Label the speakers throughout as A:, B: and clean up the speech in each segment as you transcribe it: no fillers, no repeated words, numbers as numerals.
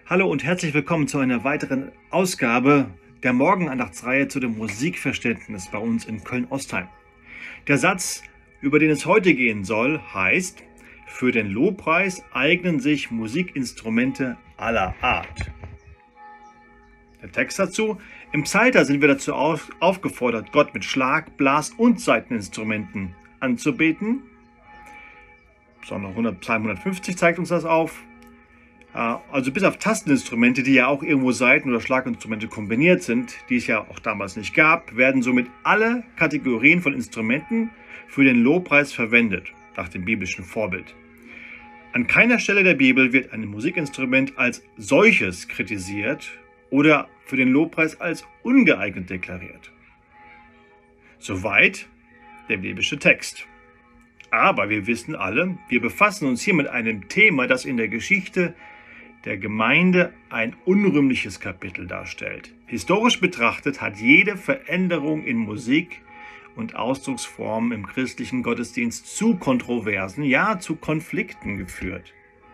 A: Hallo und herzlich willkommen zu einer weiteren Ausgabe der Morgenandachtsreihe zu dem Musikverständnis bei uns in Köln-Ostheim. Der Satz, über den es heute gehen soll, heißt: Für den Lobpreis eignen sich Musikinstrumente aller Art. Der Text dazu: Im Psalter sind wir dazu aufgefordert, Gott mit Schlag-, Blas- und Saiteninstrumenten anzubeten. Psalm 150 zeigt uns das auf. Also bis auf Tasteninstrumente, die ja auch irgendwo Saiten- oder Schlaginstrumente kombiniert sind, die es ja auch damals nicht gab, werden somit alle Kategorien von Instrumenten für den Lobpreis verwendet, nach dem biblischen Vorbild. An keiner Stelle der Bibel wird ein Musikinstrument als solches kritisiert oder für den Lobpreis als ungeeignet deklariert. Soweit der biblische Text. Aber wir wissen alle, wir befassen uns hier mit einem Thema, das in der Geschichte der Gemeinde ein unrühmliches Kapitel darstellt. Historisch betrachtet hat jede Veränderung in Musik und Ausdrucksformen im christlichen Gottesdienst zu Kontroversen, ja zu Konflikten geführt.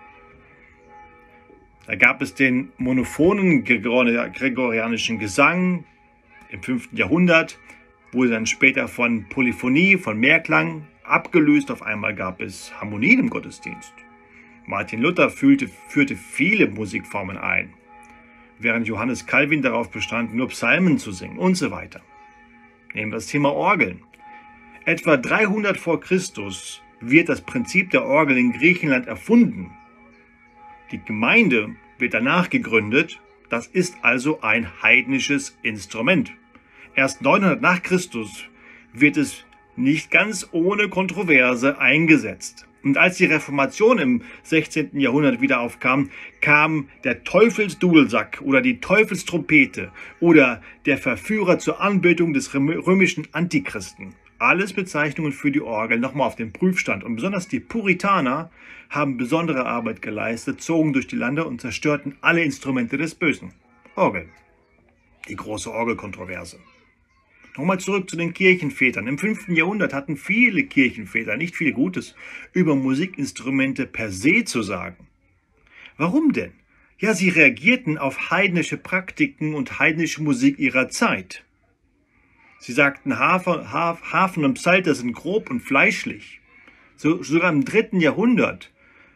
A: Da gab es den monophonen gregorianischen Gesang im 5. Jahrhundert, wurde dann später von Polyphonie, von Mehrklang abgelöst. Auf einmal gab es Harmonien im Gottesdienst. Martin Luther führte viele Musikformen ein, während Johannes Calvin darauf bestand, nur Psalmen zu singen und so weiter. Nehmen wir das Thema Orgeln. Etwa 300 vor Christus wird das Prinzip der Orgel in Griechenland erfunden. Die Gemeinde wird danach gegründet, das ist also ein heidnisches Instrument. Erst 900 nach Christus wird es nicht ganz ohne Kontroverse eingesetzt. Und als die Reformation im 16. Jahrhundert wieder aufkam, kam der Teufelsdudelsack oder die Teufelstrompete oder der Verführer zur Anbetung des römischen Antichristen. Alles Bezeichnungen für die Orgel nochmal auf den Prüfstand. Und besonders die Puritaner haben besondere Arbeit geleistet, zogen durch die Lande und zerstörten alle Instrumente des Bösen. Orgel. Die große Orgelkontroverse. Nochmal zurück zu den Kirchenvätern. Im 5. Jahrhundert hatten viele Kirchenväter nicht viel Gutes über Musikinstrumente per se zu sagen. Warum denn? Ja, sie reagierten auf heidnische Praktiken und heidnische Musik ihrer Zeit. Sie sagten, Harfen und Psalter sind grob und fleischlich. Sogar im 3. Jahrhundert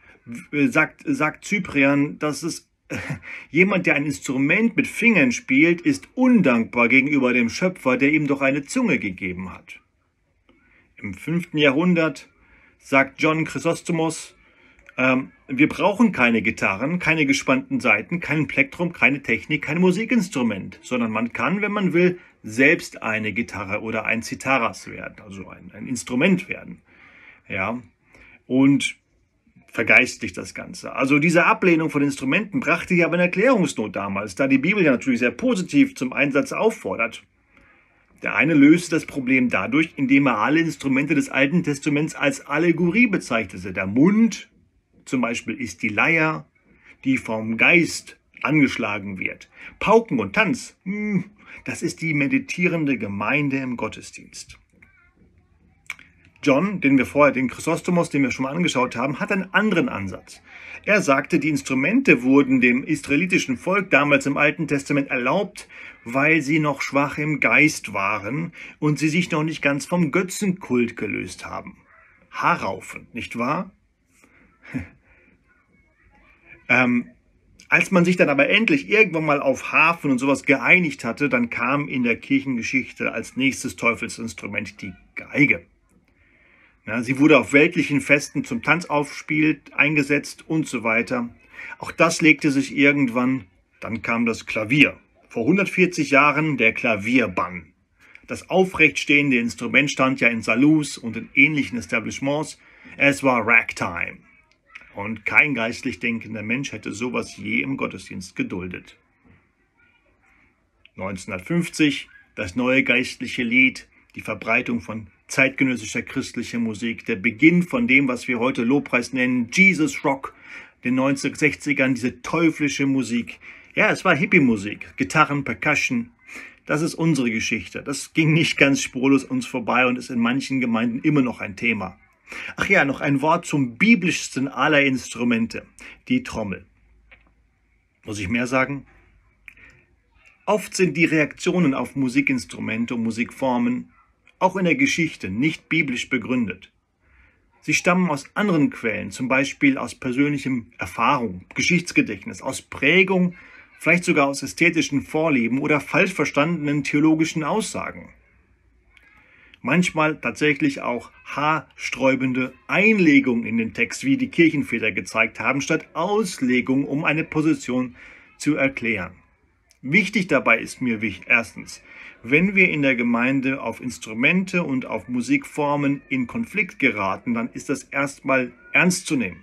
A: sagt Cyprian, dass es jemand, der ein Instrument mit Fingern spielt, ist undankbar gegenüber dem Schöpfer, der ihm doch eine Zunge gegeben hat. Im 5. Jahrhundert sagt John Chrysostomos, wir brauchen keine Gitarren, keine gespannten Saiten, kein Plektrum, keine Technik, kein Musikinstrument, sondern man kann, wenn man will, selbst eine Gitarre oder ein Zitharas werden, also ein Instrument werden. Ja, und vergeistlicht das Ganze. Also diese Ablehnung von Instrumenten brachte ja aber eine Erklärungsnot damals, da die Bibel ja natürlich sehr positiv zum Einsatz auffordert. Der eine löste das Problem dadurch, indem er alle Instrumente des Alten Testaments als Allegorie bezeichnete. Der Mund zum Beispiel ist die Leier, die vom Geist angeschlagen wird. Pauken und Tanz, das ist die meditierende Gemeinde im Gottesdienst. John, den Chrysostomos, den wir schon mal angeschaut haben, hat einen anderen Ansatz. Er sagte, die Instrumente wurden dem israelitischen Volk damals im Alten Testament erlaubt, weil sie noch schwach im Geist waren und sie sich noch nicht ganz vom Götzenkult gelöst haben. Haarraufen, nicht wahr? Als man sich dann aber endlich irgendwann mal auf Harfen und sowas geeinigt hatte, dann kam in der Kirchengeschichte als nächstes Teufelsinstrument die Geige. Ja, sie wurde auf weltlichen Festen zum Tanz eingesetzt und so weiter. Auch das legte sich irgendwann. Dann kam das Klavier. Vor 140 Jahren der Klavierbann. Das aufrechtstehende Instrument stand ja in Saloons und in ähnlichen Establishments. Es war Ragtime. Und kein geistlich denkender Mensch hätte sowas je im Gottesdienst geduldet. 1950 das neue geistliche Lied, die Verbreitung von zeitgenössischer christlicher Musik, der Beginn von dem, was wir heute Lobpreis nennen, Jesus Rock, den 1960ern, diese teuflische Musik. Ja, es war Hippie-Musik, Gitarren, Percussion. Das ist unsere Geschichte. Das ging nicht ganz spurlos uns vorbei und ist in manchen Gemeinden immer noch ein Thema. Ach ja, noch ein Wort zum biblischsten aller Instrumente, die Trommel. Muss ich mehr sagen? Oft sind die Reaktionen auf Musikinstrumente und Musikformen auch in der Geschichte nicht biblisch begründet. Sie stammen aus anderen Quellen, zum Beispiel aus persönlichem Erfahrung, Geschichtsgedächtnis, aus Prägung, vielleicht sogar aus ästhetischen Vorlieben oder falsch verstandenen theologischen Aussagen. Manchmal tatsächlich auch haarsträubende Einlegungen in den Text, wie die Kirchenväter gezeigt haben, statt Auslegung, um eine Position zu erklären. Wichtig dabei ist mir erstens, wenn wir in der Gemeinde auf Instrumente und auf Musikformen in Konflikt geraten, dann ist das erstmal ernst zu nehmen.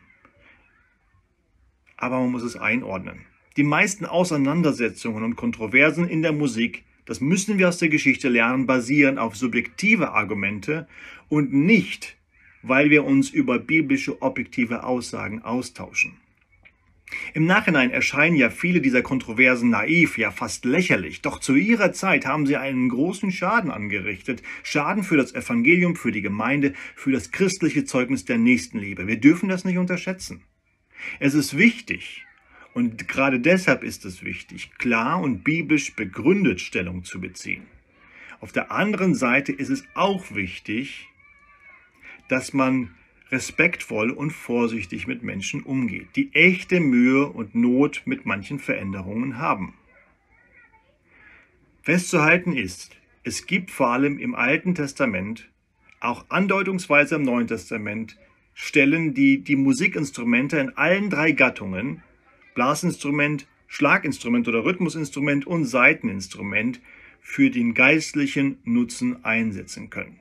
A: Aber man muss es einordnen. Die meisten Auseinandersetzungen und Kontroversen in der Musik, das müssen wir aus der Geschichte lernen, basieren auf subjektive Argumente und nicht, weil wir uns über biblische objektive Aussagen austauschen. Im Nachhinein erscheinen ja viele dieser Kontroversen naiv, ja fast lächerlich. Doch zu ihrer Zeit haben sie einen großen Schaden angerichtet. Schaden für das Evangelium, für die Gemeinde, für das christliche Zeugnis der Nächstenliebe. Wir dürfen das nicht unterschätzen. Es ist wichtig, und gerade deshalb ist es wichtig, klar und biblisch begründet Stellung zu beziehen. Auf der anderen Seite ist es auch wichtig, dass man respektvoll und vorsichtig mit Menschen umgeht, die echte Mühe und Not mit manchen Veränderungen haben. Festzuhalten ist, es gibt vor allem im Alten Testament, auch andeutungsweise im Neuen Testament, Stellen, die die Musikinstrumente in allen drei Gattungen, Blasinstrument, Schlaginstrument oder Rhythmusinstrument und Saiteninstrument, für den geistlichen Nutzen einsetzen können.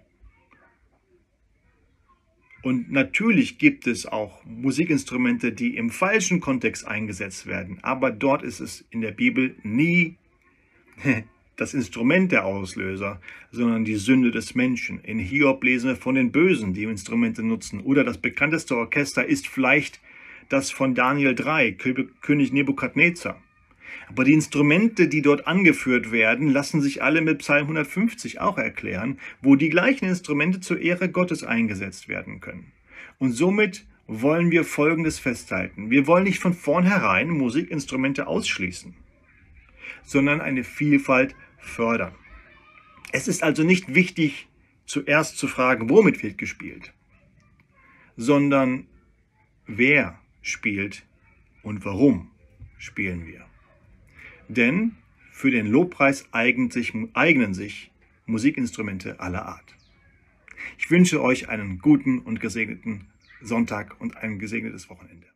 A: Und natürlich gibt es auch Musikinstrumente, die im falschen Kontext eingesetzt werden. Aber dort ist es in der Bibel nie das Instrument der Auslöser, sondern die Sünde des Menschen. In Hiob lesen wir von den Bösen, die Instrumente nutzen. Oder das bekannteste Orchester ist vielleicht das von Daniel 3, König Nebukadnezar. Aber die Instrumente, die dort angeführt werden, lassen sich alle mit Psalm 150 auch erklären, wo die gleichen Instrumente zur Ehre Gottes eingesetzt werden können. Und somit wollen wir Folgendes festhalten. Wir wollen nicht von vornherein Musikinstrumente ausschließen, sondern eine Vielfalt fördern. Es ist also nicht wichtig, zuerst zu fragen, womit wird gespielt, sondern wer spielt und warum spielen wir. Denn für den Lobpreis eignen sich Musikinstrumente aller Art. Ich wünsche euch einen guten und gesegneten Sonntag und ein gesegnetes Wochenende.